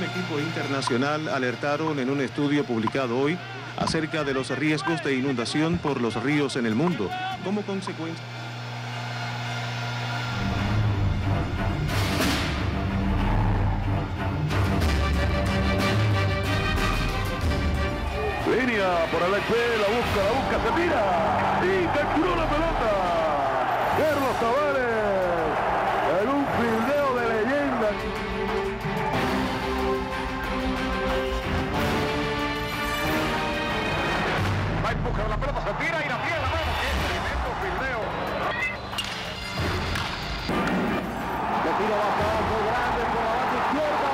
equipo internacional alertaron en un estudio publicado hoy acerca de los riesgos de inundación por los ríos en el mundo, como consecuencia. Línea por el HP, la busca, se tira y capturó la pelota. Carlos Tavares en un fildeo de leyenda. Va a empujar la pelota, se tira y la pierde la mano. ¡Qué tremendo fildeo! Se tira bastante grande por la banda izquierda.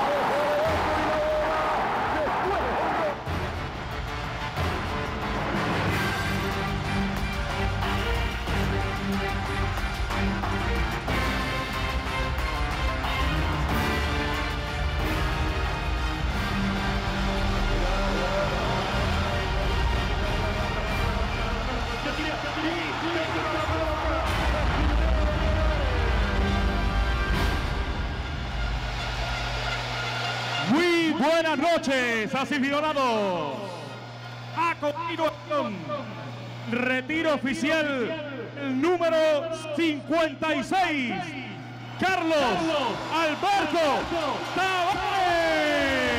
Muy buenas noches, aficionados. A continuación, retiro oficial número 56, Carlos Alberto Tavares.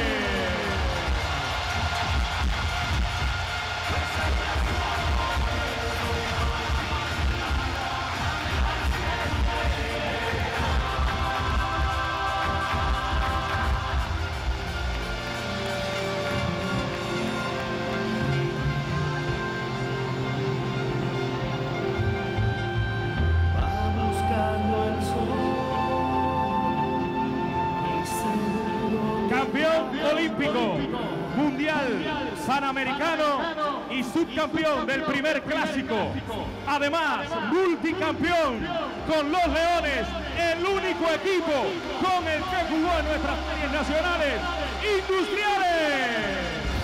Campeón olímpico, mundial, panamericano y subcampeón del primer clásico. Además, multicampeón con los Leones, el único equipo con el que jugó en nuestras series nacionales industriales.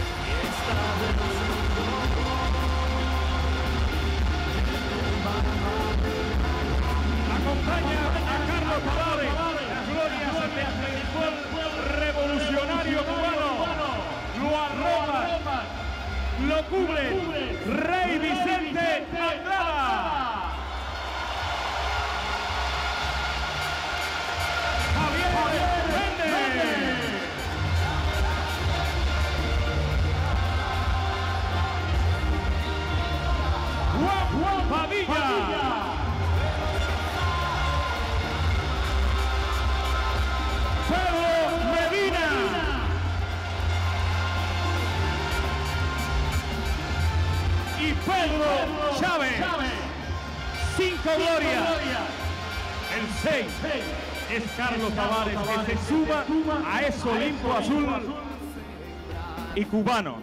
Acompaña a Carlos Tavares, las glorias del fútbol revolucionario cubano. Lo arropa, lo cubre Rey Vicente Andrada. Javier Méndez. Juan Padilla. Y Pedro Chávez, 5 glorias. El 6 es Carlos Tavares, que se suma a ese Olimpo azul y cubano.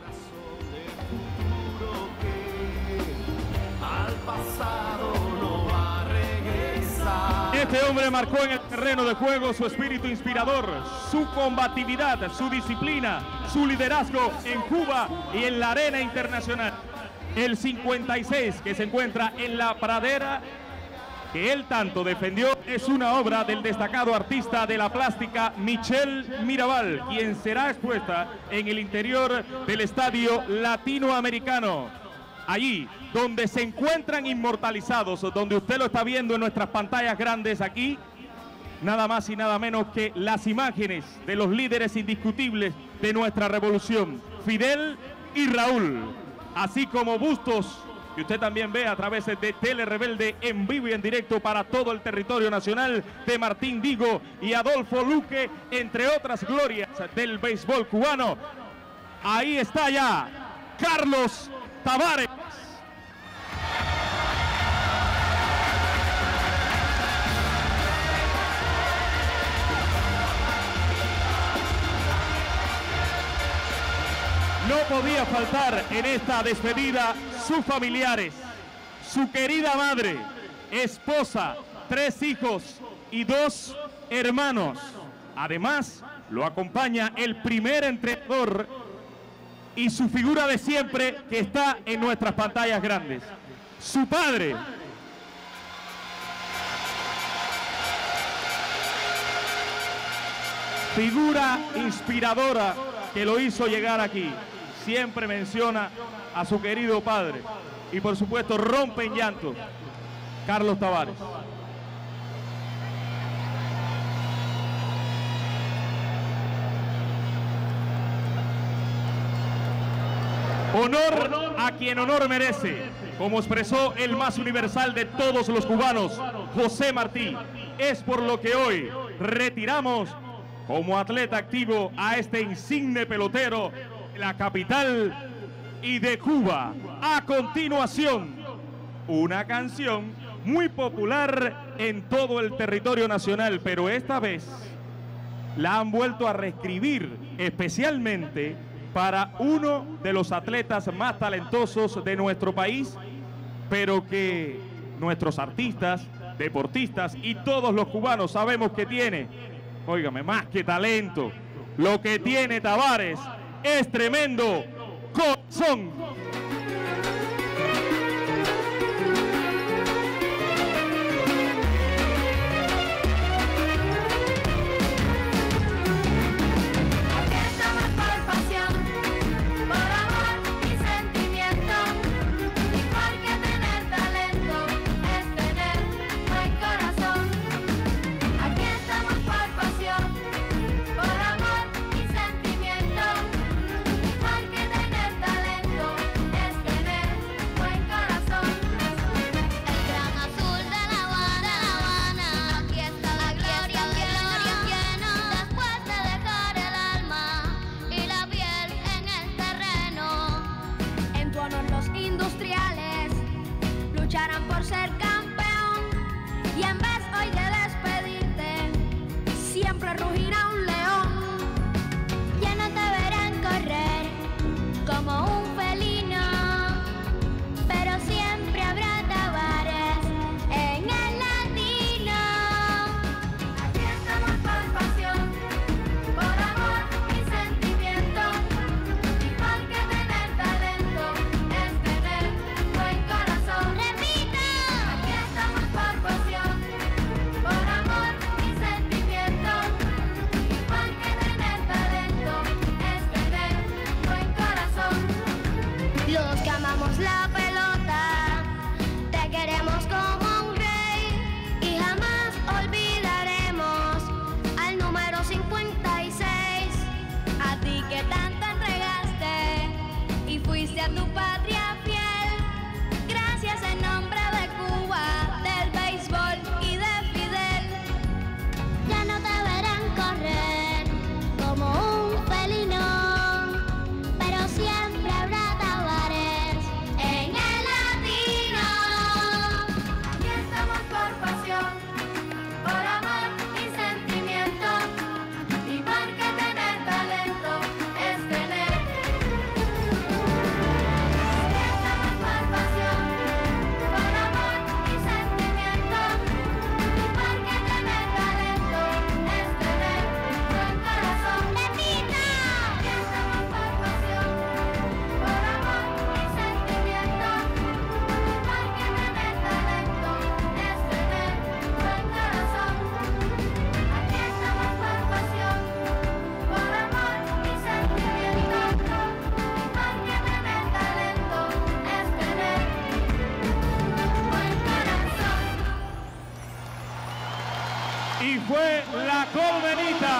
Este hombre marcó en el terreno de juego su espíritu inspirador, su combatividad, su disciplina, su liderazgo en Cuba y en la arena internacional. El 56 que se encuentra en la pradera que él tanto defendió es una obra del destacado artista de la plástica Michel Mirabal, quien será expuesta en el interior del Estadio Latinoamericano. Allí donde se encuentran inmortalizados, donde usted lo está viendo en nuestras pantallas grandes aquí, nada más y nada menos que las imágenes de los líderes indiscutibles de nuestra revolución, Fidel y Raúl, así como bustos que usted también ve a través de Tele Rebelde en vivo y en directo para todo el territorio nacional, de Martín Digo y Adolfo Luque, entre otras glorias del béisbol cubano. Ahí está ya Carlos Tavares. No podía faltar en esta despedida sus familiares, su querida madre, esposa, 3 hijos y 2 hermanos. Además, lo acompaña el primer entrenador y su figura de siempre que está en nuestras pantallas grandes, su padre. figura inspiradora que lo hizo llegar aquí. Siempre menciona a su querido padre y por supuesto rompe en llanto Carlos Tavares. Honor a quien honor merece, como expresó el más universal de todos los cubanos, José Martí. Es por lo que hoy retiramos como atleta activo a este insigne pelotero de la capital y de Cuba. A continuación, una canción muy popular en todo el territorio nacional, pero esta vez la han vuelto a reescribir especialmente para uno de los atletas más talentosos de nuestro país, pero que nuestros artistas, deportistas y todos los cubanos sabemos que tiene, óigame, más que talento, lo que tiene Tavares es tremendo corazón. Lucharán por ser campeón y en vez hoy de despedirte, siempre rugirá un león. Ya no te verán correr como un felino, pero siempre habrá Tavares en el latino. Aquí estamos por pasión, por amor y sentimiento, y porque tener talento es tener buen corazón. Aquí estamos por pasión, por amor y sentimiento, y porque tener talento es tener buen corazón. Los que amamos la pelota, te queremos como un rey y jamás olvidaremos al número 56, a ti que tanto entregaste y fuiste a tu patria fiel. Gracias en nombre de Cuba, del béisbol y de Fidel. Ya no te verán correr como un felino, pero siempre habrá Tavares en el latino. Aquí estamos por pasión, por amor y sentimiento, y porque tener talento es tener. Aquí estamos por pasión, por amor y sentimiento, y porque tener talento es tener buen corazón. ¡Repita! Aquí estamos por pasión, por amor y sentimiento, y porque tener talento es tener buen corazón. Aquí estamos por pasión, por amor y sentimiento, y porque tener talento es tener buen corazón. Y fue la Colmenita.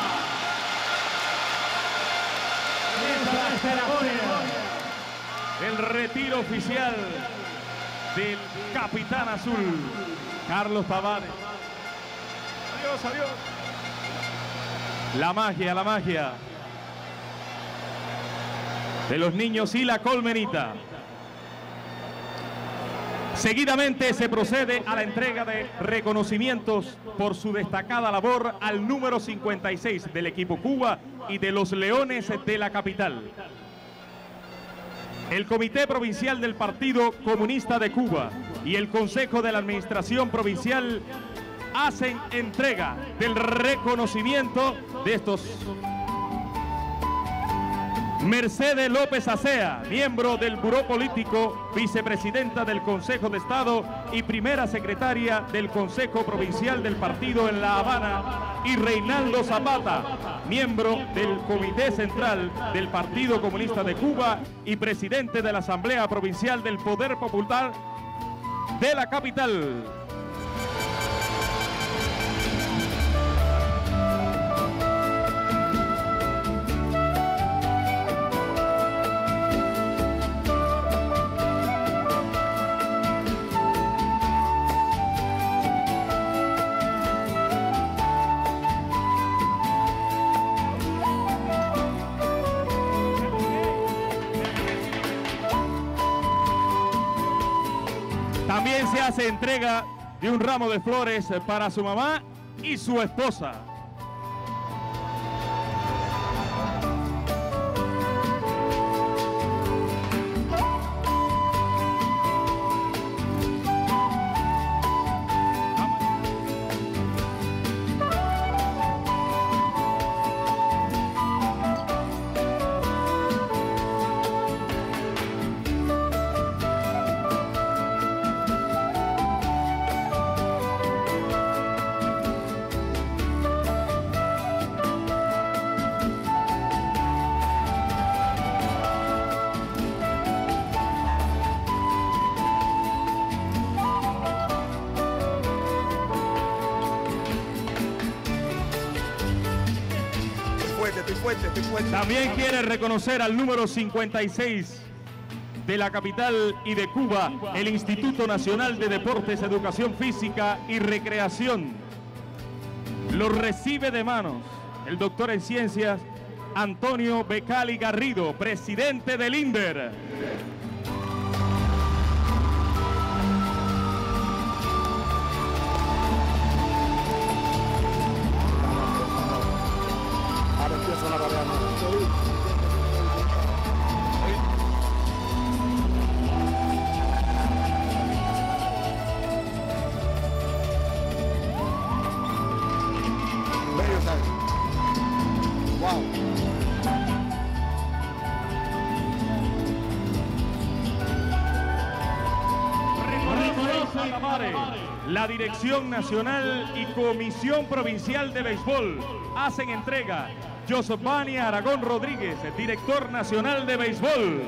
Esta ceremonia, el retiro oficial del capitán azul, Carlos Tavares. Adiós, adiós. La magia de los niños y la Colmenita. Seguidamente se procede a la entrega de reconocimientos por su destacada labor al número 56 del equipo Cuba y de los Leones de la capital. El Comité Provincial del Partido Comunista de Cuba y el Consejo de la Administración Provincial hacen entrega del reconocimiento de estos Mercedes López Acea, miembro del Buró Político, vicepresidenta del Consejo de Estado y primera secretaria del Consejo Provincial del Partido en La Habana, y Reinaldo Zapata, miembro del Comité Central del Partido Comunista de Cuba y presidente de la Asamblea Provincial del Poder Popular de la capital. También se hace entrega de un ramo de flores para su mamá y su esposa. También quiere reconocer al número 56 de la capital y de Cuba, el Instituto Nacional de Deportes, Educación Física y Recreación. Lo recibe de manos el doctor en ciencias Antonio Becali Garrido, presidente del INDER. La Dirección Nacional y Comisión Provincial de Béisbol hacen entrega. Josepani Aragón Rodríguez, director nacional de béisbol.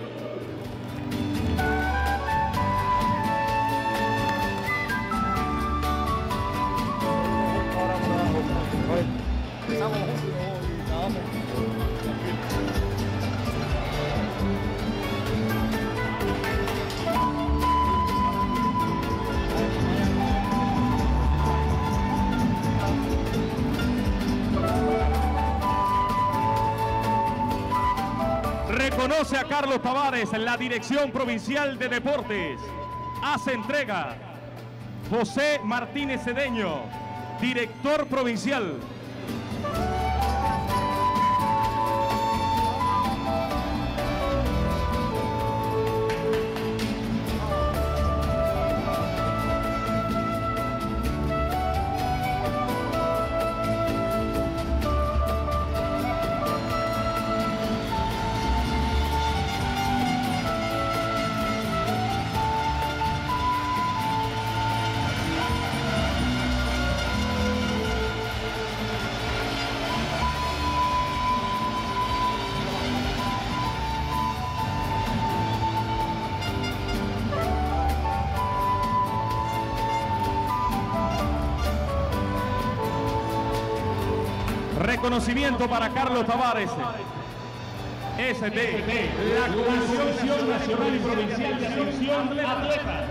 Reconoce a Carlos Tavares en la Dirección Provincial de Deportes. Hace entrega José Martínez Cedeño, director provincial. Reconocimiento para Carlos Tavares. Es de la Comisión Nacional y Provincial de Asunción de Atletas.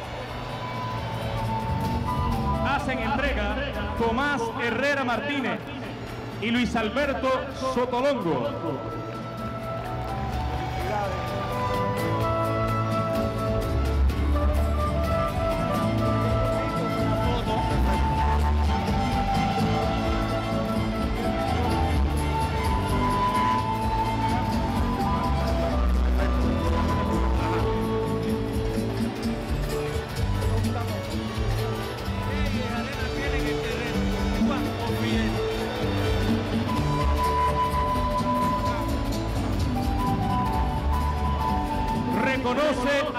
Hacen entrega Tomás Herrera Martínez y Luis Alberto Sotolongo.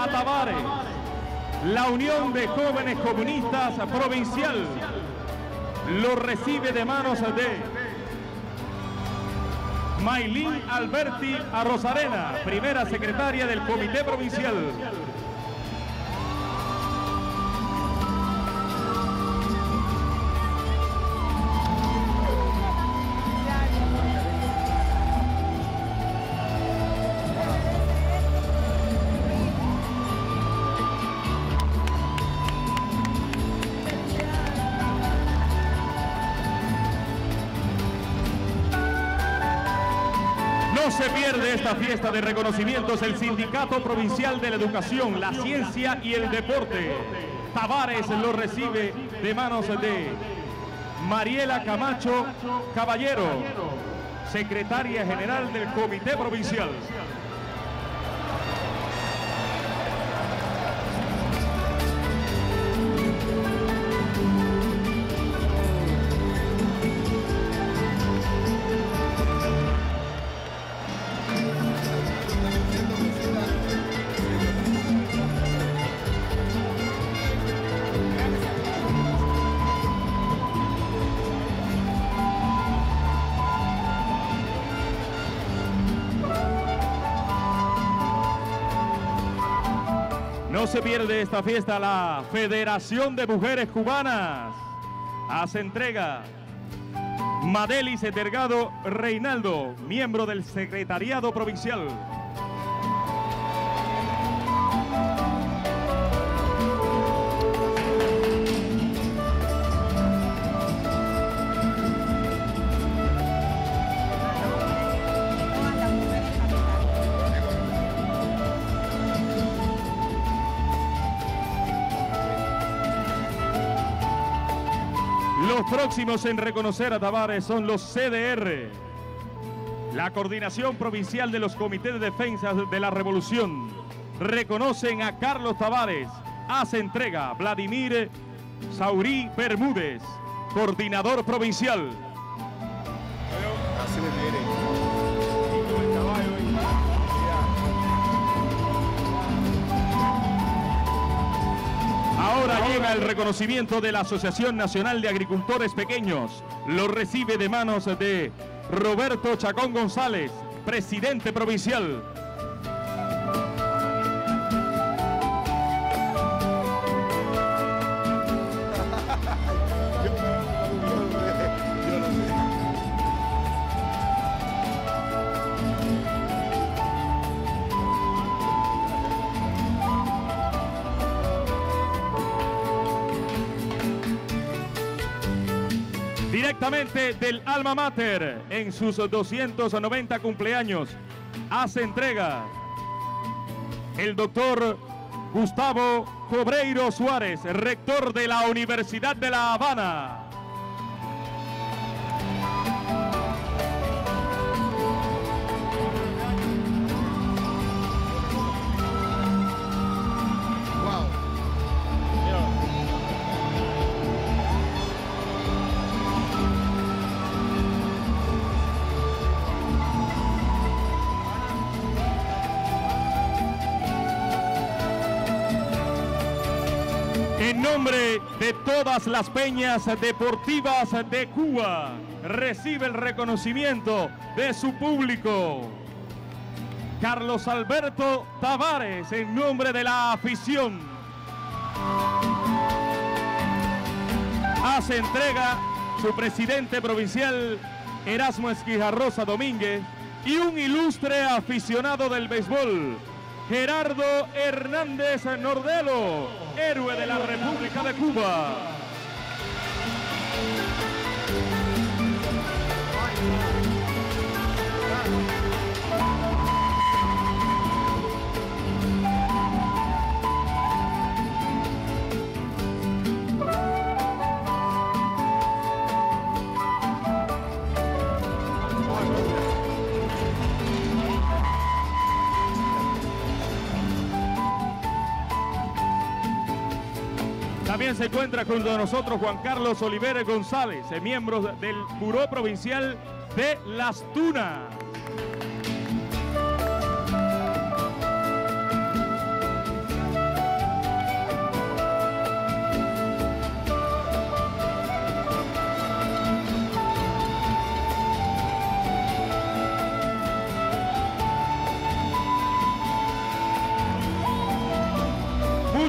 a Tavares. La Unión de Jóvenes Comunistas Provincial lo recibe de manos de Maylin Alberti Arrozarena, primera secretaria del Comité Provincial. No se pierde esta fiesta de reconocimientos el Sindicato Provincial de la Educación, la Ciencia y el Deporte. Tavares lo recibe de manos de Mariela Camacho Caballero, secretaria general del Comité Provincial. No se pierde esta fiesta la Federación de Mujeres Cubanas. Hace entrega Madelis Delgado Reinaldo, miembro del Secretariado Provincial. Los próximos en reconocer a Tavares son los CDR, la Coordinación Provincial de los Comités de Defensa de la Revolución. Reconocen a Carlos Tavares. Hace entrega Vladimir Saurí Bermúdez, coordinador provincial. Así le viene. Ahora llega el reconocimiento de la Asociación Nacional de Agricultores Pequeños. Lo recibe de manos de Roberto Chacón González, presidente provincial. Directamente del Alma Mater, en sus 290 cumpleaños, hace entrega el doctor Gustavo Cobreiro Suárez, rector de la Universidad de La Habana. En nombre de todas las peñas deportivas de Cuba, recibe el reconocimiento de su público Carlos Alberto Tavares, en nombre de la afición. Hace entrega su presidente provincial Erasmo Esquijarrosa Domínguez y un ilustre aficionado del béisbol, Gerardo Hernández Nordelo, héroe de la República de Cuba. También se encuentra junto a nosotros Juan Carlos Oliveres González, miembro del Buró Provincial de Las Tunas.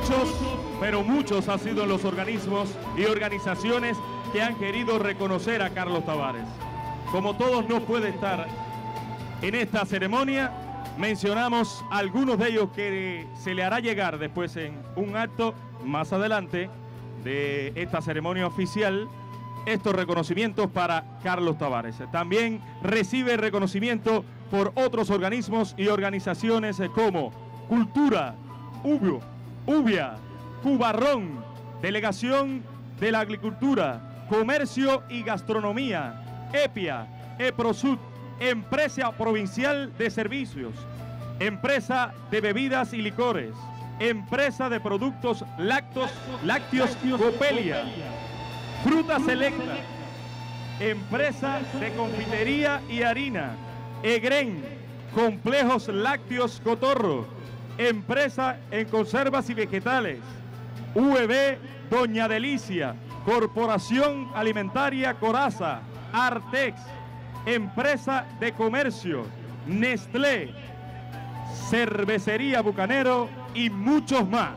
Muchos, pero muchos han sido los organismos y organizaciones que han querido reconocer a Carlos Tavares. Como todos no puede estar en esta ceremonia, mencionamos algunos de ellos que se le hará llegar después en un acto más adelante de esta ceremonia oficial, estos reconocimientos para Carlos Tavares. También recibe reconocimiento por otros organismos y organizaciones como Cultura, UBIA, Cubarrón, Delegación de la Agricultura, Comercio y Gastronomía, EPIA, EPROSUD, Empresa Provincial de Servicios, Empresa de Bebidas y Licores, Empresa de Productos Lácteos Copelia, Fruta Selecta, Empresa de Confitería y Harina, EGREN, Complejos Lácteos Cotorro, Empresa en Conservas y Vegetales, UEB Doña Delicia, Corporación Alimentaria Coraza, Artex, Empresa de Comercio, Nestlé, Cervecería Bucanero y muchos más.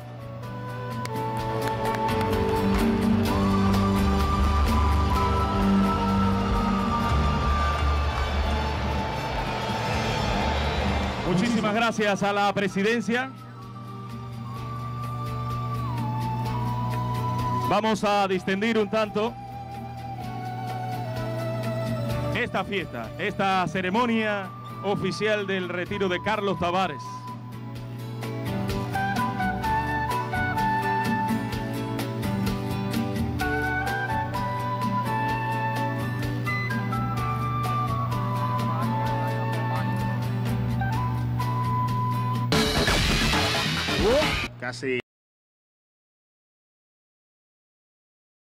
Muchísimas gracias a la presidencia. Vamos a distendir un tanto esta fiesta, esta ceremonia oficial del retiro de Carlos Tavares. Casi.